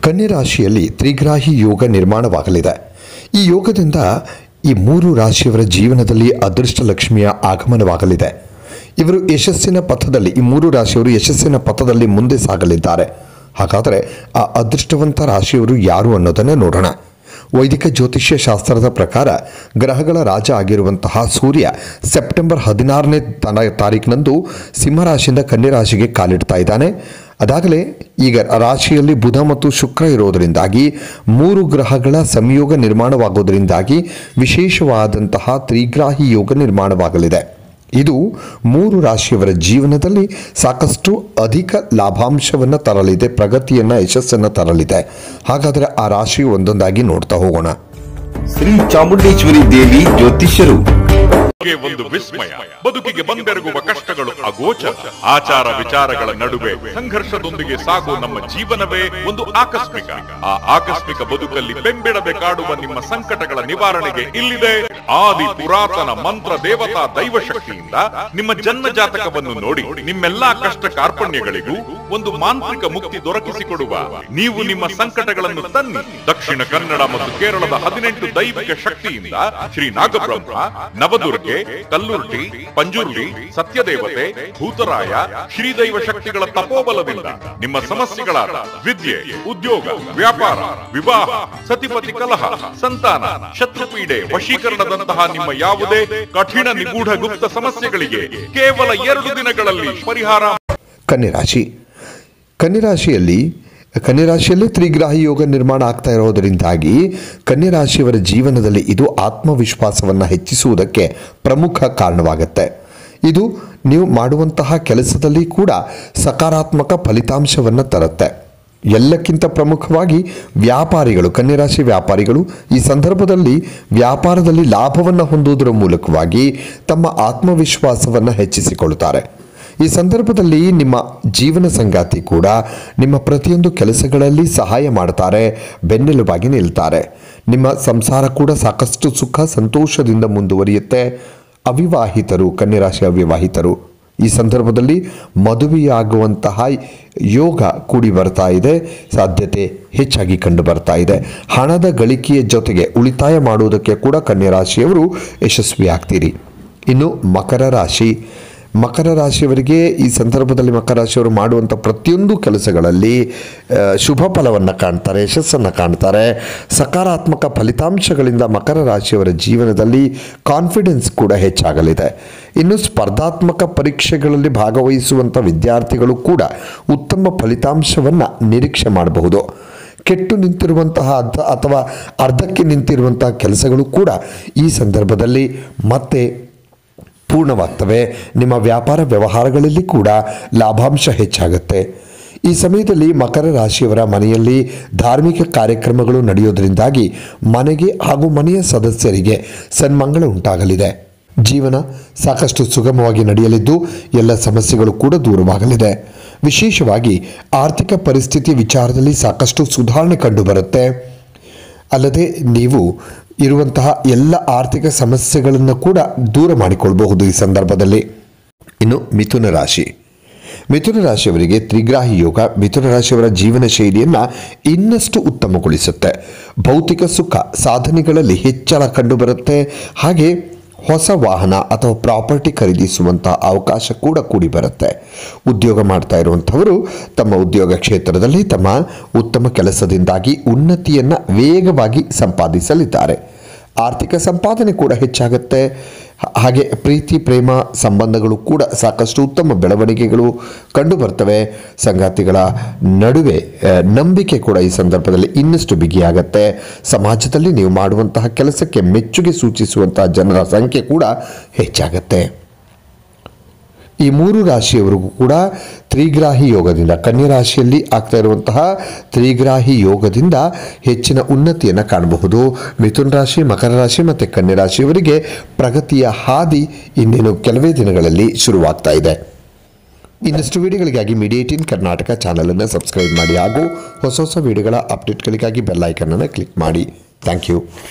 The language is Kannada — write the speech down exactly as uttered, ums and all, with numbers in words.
ಕನ್ಯಾ ರಾಶಿಯಲ್ಲಿ ತ್ರಿಗ್ರಾಹಿ ಯೋಗ ನಿರ್ಮಾಣವಾಗಲಿದೆ. ಈ ಯೋಗದಿಂದ ಈ ಮೂರು ರಾಶಿಯವರ ಜೀವನದಲ್ಲಿ ಅದೃಷ್ಟ ಲಕ್ಷ್ಮಿಯ ಆಗಮನವಾಗಲಿದೆ. ಇವರು ಯಶಸ್ಸಿನ ಪಥದಲ್ಲಿ ಈ ಮೂರು ರಾಶಿಯವರು ಯಶಸ್ಸಿನ ಪಥದಲ್ಲಿ ಮುಂದೆ ಸಾಗಲಿದ್ದಾರೆ. ಹಾಗಾದರೆ ಆ ಅದೃಷ್ಟವಂತ ರಾಶಿಯವರು ಯಾರು ಅನ್ನೋದನ್ನು ನೋಡೋಣ. ವೈದಿಕ ಜ್ಯೋತಿಷ್ಯ ಶಾಸ್ತ್ರದ ಪ್ರಕಾರ ಗ್ರಹಗಳ ರಾಜ ಆಗಿರುವಂತಹ ಸೂರ್ಯ ಸೆಪ್ಟೆಂಬರ್ ಹದಿನಾರನೇ ತಾರೀಕಿನಂದು ಸಿಂಹರಾಶಿಯಿಂದ ಕನ್ಯಾ ರಾಶಿಗೆ ಕಾಲಿಡ್ತಾ ಇದ್ದಾನೆ. ಅದಾಗಲೇ ಈಗ ರಾಶಿಯಲ್ಲಿ ಬುಧ ಮತ್ತು ಶುಕ್ರ ಇರೋದರಿಂದಾಗಿ ಮೂರು ಗ್ರಹಗಳ ಸಂಯೋಗ ನಿರ್ಮಾಣವಾಗೋದರಿಂದಾಗಿ ವಿಶೇಷವಾದಂತಹ ತ್ರಿಗ್ರಾಹಿ ಯೋಗ ನಿರ್ಮಾಣವಾಗಲಿದೆ. ಇದು ಮೂರು ರಾಶಿಯವರ ಜೀವನದಲ್ಲಿ ಸಾಕಷ್ಟು ಅಧಿಕ ಲಾಭಾಂಶವನ್ನು ತರಲಿದೆ, ಪ್ರಗತಿಯನ್ನು ಯಶಸ್ಸನ್ನು ತರಲಿದೆ. ಹಾಗಾದರೆ ಆ ರಾಶಿಯು ಒಂದೊಂದಾಗಿ ನೋಡ್ತಾ ಹೋಗೋಣ. ಶ್ರೀ ಚಾಮುಂಡೇಶ್ವರಿ ದೇವಿ ಜ್ಯೋತಿಷ್ಯರು ಒಂದು ವಿಸ್ಮಯ. ಬದುಕಿಗೆ ಬಂದೆರಗುವ ಕಷ್ಟಗಳು ಅಗೋಚರ. ಆಚಾರ ವಿಚಾರಗಳ ನಡುವೆ ಸಂಘರ್ಷದೊಂದಿಗೆ ಸಾಗುವ ನಮ್ಮ ಜೀವನವೇ ಒಂದು ಆಕಸ್ಮಿಕ. ಆ ಆಕಸ್ಮಿಕ ಬದುಕಲ್ಲಿ ಬೆಂಬಿಡದೆ ಕಾಡುವ ನಿಮ್ಮ ಸಂಕಟಗಳ ನಿವಾರಣೆಗೆ ಇಲ್ಲಿದೆ ಆದಿ ಪುರಾತನ ಮಂತ್ರ ದೇವತಾ ದೈವ ಶಕ್ತಿಯಿಂದ ನಿಮ್ಮ ಜನ್ಮ ಜಾತಕವನ್ನು ನೋಡಿ ನಿಮ್ಮೆಲ್ಲಾ ಕಷ್ಟ ಕಾರ್ಪಣ್ಯಗಳಿಗೂ ಒಂದು ಮಾಂತ್ರಿಕ ಮುಕ್ತಿ ದೊರಕಿಸಿಕೊಡುವ ನೀವು ನಿಮ್ಮ ಸಂಕಟಗಳನ್ನು ತನ್ನಿ. ದಕ್ಷಿಣ ಕನ್ನಡ ಮತ್ತು ಕೇರಳದ ಹದಿನೆಂಟು ದೈವಿಕ ಶಕ್ತಿಯಿಂದ ಶ್ರೀ ನಾಗಬ್ರಹ್ಮ, ನವದುರ್ಗೆ, ಕಲ್ಲುರ್ಟಿ, ಪಂಜುರ್ಲಿ, ಸತ್ಯದೇವತೆ, ಭೂತರಾಯ, ಶ್ರೀದೈವ ಶಕ್ತಿಗಳ ತಪೋಬಲದಿಂದ ನಿಮ್ಮ ಸಮಸ್ಯೆಗಳಾದ ವಿದ್ಯೆ, ಉದ್ಯೋಗ, ವ್ಯಾಪಾರ, ವಿವಾಹ, ಸತಿಪತಿ ಕಲಹ, ಸಂತಾನ, ಶತ್ರುಪೀಡೆ, ವಶೀಕರಣದಂತಹ ನಿಮ್ಮ ಯಾವುದೇ ಕಠಿಣ ನಿಗೂಢ ಗುಪ್ತ ಸಮಸ್ಯೆಗಳಿಗೆ ಕೇವಲ ಎರಡು ದಿನಗಳಲ್ಲಿ ಪರಿಹಾರ. ಕನ್ಯಾ ರಾಶಿ ಕನ್ಯಾ ರಾಶಿಯಲ್ಲಿ ಕನ್ಯಾ ರಾಶಿಯಲ್ಲಿ ತ್ರಿಗ್ರಾಹಿ ಯೋಗ ನಿರ್ಮಾಣ ಆಗ್ತಾ ಇರೋದರಿಂದಾಗಿ ಕನ್ಯಾ ರಾಶಿಯವರ ಜೀವನದಲ್ಲಿ ಇದು ಆತ್ಮವಿಶ್ವಾಸವನ್ನು ಹೆಚ್ಚಿಸುವುದಕ್ಕೆ ಪ್ರಮುಖ ಕಾರಣವಾಗುತ್ತೆ. ಇದು ನೀವು ಮಾಡುವಂತಹ ಕೆಲಸದಲ್ಲಿ ಕೂಡ ಸಕಾರಾತ್ಮಕ ಫಲಿತಾಂಶವನ್ನು ತರುತ್ತೆ. ಎಲ್ಲಕ್ಕಿಂತ ಪ್ರಮುಖವಾಗಿ ವ್ಯಾಪಾರಿಗಳು, ಕನ್ಯಾ ರಾಶಿ ವ್ಯಾಪಾರಿಗಳು ಈ ಸಂದರ್ಭದಲ್ಲಿ ವ್ಯಾಪಾರದಲ್ಲಿ ಲಾಭವನ್ನು ಹೊಂದುವುದರ ಮೂಲಕವಾಗಿ ತಮ್ಮ ಆತ್ಮವಿಶ್ವಾಸವನ್ನು ಹೆಚ್ಚಿಸಿಕೊಳ್ಳುತ್ತಾರೆ. ಈ ಸಂದರ್ಭದಲ್ಲಿ ನಿಮ್ಮ ಜೀವನ ಸಂಗಾತಿ ಕೂಡ ನಿಮ್ಮ ಪ್ರತಿಯೊಂದು ಕೆಲಸಗಳಲ್ಲಿ ಸಹಾಯ ಮಾಡ್ತಾರೆ, ಬೆನ್ನೆಲುಬಾಗಿ ನಿಲ್ತಾರೆ. ನಿಮ್ಮ ಸಂಸಾರ ಕೂಡ ಸಾಕಷ್ಟು ಸುಖ ಸಂತೋಷದಿಂದ ಮುಂದುವರಿಯುತ್ತೆ. ಅವಿವಾಹಿತರು, ಕನ್ಯಾ ರಾಶಿ ಅವಿವಾಹಿತರು ಈ ಸಂದರ್ಭದಲ್ಲಿ ಮದುವೆಯಾಗುವಂತಹ ಯೋಗ ಕೂಡಿ ಬರ್ತಾ ಇದೆ, ಸಾಧ್ಯತೆ ಹೆಚ್ಚಾಗಿ ಕಂಡು ಬರ್ತಾ ಇದೆ. ಹಣದ ಗಳಿಕೆಯ ಜೊತೆಗೆ ಉಳಿತಾಯ ಮಾಡುವುದಕ್ಕೆ ಕೂಡ ಕನ್ಯಾ ರಾಶಿಯವರು ಯಶಸ್ವಿಯಾಗ್ತೀರಿ. ಇನ್ನು ಮಕರ ರಾಶಿ ಮಕರ ರಾಶಿಯವರಿಗೆ ಈ ಸಂದರ್ಭದಲ್ಲಿ ಮಕರ ರಾಶಿಯವರು ಮಾಡುವಂಥ ಪ್ರತಿಯೊಂದು ಕೆಲಸಗಳಲ್ಲಿ ಶುಭ ಫಲವನ್ನು ಕಾಣ್ತಾರೆ, ಯಶಸ್ಸನ್ನು ಕಾಣ್ತಾರೆ. ಸಕಾರಾತ್ಮಕ ಫಲಿತಾಂಶಗಳಿಂದ ಮಕರ ರಾಶಿಯವರ ಜೀವನದಲ್ಲಿ ಕಾನ್ಫಿಡೆನ್ಸ್ ಕೂಡ ಹೆಚ್ಚಾಗಲಿದೆ. ಇನ್ನು ಸ್ಪರ್ಧಾತ್ಮಕ ಪರೀಕ್ಷೆಗಳಲ್ಲಿ ಭಾಗವಹಿಸುವಂಥ ವಿದ್ಯಾರ್ಥಿಗಳು ಕೂಡ ಉತ್ತಮ ಫಲಿತಾಂಶವನ್ನು ನಿರೀಕ್ಷೆ ಮಾಡಬಹುದು. ಕೆಟ್ಟು ನಿಂತಿರುವಂತಹ ಅರ್ಧ ಅಥವಾ ಅರ್ಧಕ್ಕೆ ನಿಂತಿರುವಂತಹ ಕೆಲಸಗಳು ಕೂಡ ಈ ಸಂದರ್ಭದಲ್ಲಿ ಮತ್ತೆ ಪೂರ್ಣವಾಗ್ತವೆ. ನಿಮ್ಮ ವ್ಯಾಪಾರ ವ್ಯವಹಾರಗಳಲ್ಲಿ ಕೂಡ ಲಾಭಾಂಶ ಹೆಚ್ಚಾಗುತ್ತೆ. ಈ ಸಮಯದಲ್ಲಿ ಮಕರ ರಾಶಿಯವರ ಮನೆಯಲ್ಲಿ ಧಾರ್ಮಿಕ ಕಾರ್ಯಕ್ರಮಗಳು ನಡೆಯೋದರಿಂದಾಗಿ ಮನೆಗೆ ಹಾಗೂ ಮನೆಯ ಸದಸ್ಯರಿಗೆ ಸನ್ಮಂಗಳ ಉಂಟಾಗಲಿದೆ. ಜೀವನ ಸಾಕಷ್ಟು ಸುಗಮವಾಗಿ ನಡೆಯಲಿದ್ದು ಎಲ್ಲ ಸಮಸ್ಯೆಗಳು ಕೂಡ ದೂರವಾಗಲಿದೆ. ವಿಶೇಷವಾಗಿ ಆರ್ಥಿಕ ಪರಿಸ್ಥಿತಿ ವಿಚಾರದಲ್ಲಿ ಸಾಕಷ್ಟು ಸುಧಾರಣೆ ಕಂಡುಬರುತ್ತೆ. ಅಲ್ಲದೆ ನೀವು ಇರುವಂತಹ ಎಲ್ಲ ಆರ್ಥಿಕ ಸಮಸ್ಯೆಗಳನ್ನು ಕೂಡ ದೂರ ಮಾಡಿಕೊಳ್ಳಬಹುದು ಈ ಸಂದರ್ಭದಲ್ಲಿ. ಇನ್ನು ಮಿಥುನ ರಾಶಿ ಮಿಥುನ ರಾಶಿಯವರಿಗೆ ತ್ರಿಗ್ರಾಹಿ ಯೋಗ ಮಿಥುನ ರಾಶಿಯವರ ಜೀವನ ಶೈಲಿಯನ್ನು ಇನ್ನಷ್ಟು ಉತ್ತಮಗೊಳಿಸುತ್ತೆ. ಭೌತಿಕ ಸುಖ ಸಾಧನೆಗಳಲ್ಲಿ ಹೆಚ್ಚಳ ಕಂಡುಬರುತ್ತೆ. ಹಾಗೆ ಹೊಸ ವಾಹನ ಅಥವಾ ಪ್ರಾಪರ್ಟಿ ಖರೀದಿಸುವಂಥ ಅವಕಾಶ ಕೂಡ ಕೂಡಿ ಬರುತ್ತೆ. ಉದ್ಯೋಗ ಮಾಡ್ತಾ ಇರುವಂಥವರು ತಮ್ಮ ಉದ್ಯೋಗ ಕ್ಷೇತ್ರದಲ್ಲಿ ತಮ್ಮ ಉತ್ತಮ ಕೆಲಸದಿಂದಾಗಿ ಉನ್ನತಿಯನ್ನು ವೇಗವಾಗಿ ಸಂಪಾದಿಸಲಿದ್ದಾರೆ. ಆರ್ಥಿಕ ಸಂಪಾದನೆ ಕೂಡ ಹೆಚ್ಚಾಗುತ್ತೆ. ಹಾಗೆ ಪ್ರೀತಿ ಪ್ರೇಮ ಸಂಬಂಧಗಳು ಕೂಡ ಸಾಕಷ್ಟು ಉತ್ತಮ ಬೆಳವಣಿಗೆಗಳು ಕಂಡುಬರ್ತವೆ. ಸಂಗಾತಿಗಳ ನಡುವೆ ನಂಬಿಕೆ ಕೂಡ ಈ ಸಂದರ್ಭದಲ್ಲಿ ಇನ್ನಷ್ಟು ಬಿಗಿಯಾಗತ್ತೆ. ಸಮಾಜದಲ್ಲಿ ನೀವು ಮಾಡುವಂತಹ ಕೆಲಸಕ್ಕೆ ಮೆಚ್ಚುಗೆ ಸೂಚಿಸುವಂತಹ ಜನರ ಸಂಖ್ಯೆ ಕೂಡ ಹೆಚ್ಚಾಗತ್ತೆ. ಈ ಮೂರು ರಾಶಿಯವರಿಗೂ ಕೂಡ ತ್ರಿಗ್ರಾಹಿ ಯೋಗದಿಂದ ಕನ್ಯಾ ರಾಶಿಯಲ್ಲಿ ಆಗ್ತಾ ಇರುವಂತಹ ತ್ರಿಗ್ರಾಹಿ ಯೋಗದಿಂದ ಹೆಚ್ಚಿನ ಉನ್ನತಿಯನ್ನು ಕಾಣಬಹುದು. ಮಿಥುನ ರಾಶಿ, ಮಕರ ರಾಶಿ ಮತ್ತು ಕನ್ಯಾ ರಾಶಿಯವರಿಗೆ ಪ್ರಗತಿಯ ಹಾದಿ ಇನ್ನೇನು ಕೆಲವೇ ದಿನಗಳಲ್ಲಿ ಶುರುವಾಗ್ತಾ ಇದೆ. ಇನ್ನಷ್ಟು ವಿಡಿಯೋಗಳಿಗಾಗಿ ಮೀಡಿಯಾ ಏಟೀನ್ ಕರ್ನಾಟಕ ಚಾನಲನ್ನು ಸಬ್ಸ್ಕ್ರೈಬ್ ಮಾಡಿ ಹಾಗೂ ಹೊಸ ಹೊಸ ವಿಡಿಯೋಗಳ ಅಪ್ಡೇಟ್ಗಳಿಗಾಗಿ ಬೆಲ್ ಐಕನ್ ಅನ್ನು ಕ್ಲಿಕ್ ಮಾಡಿ. Thank you.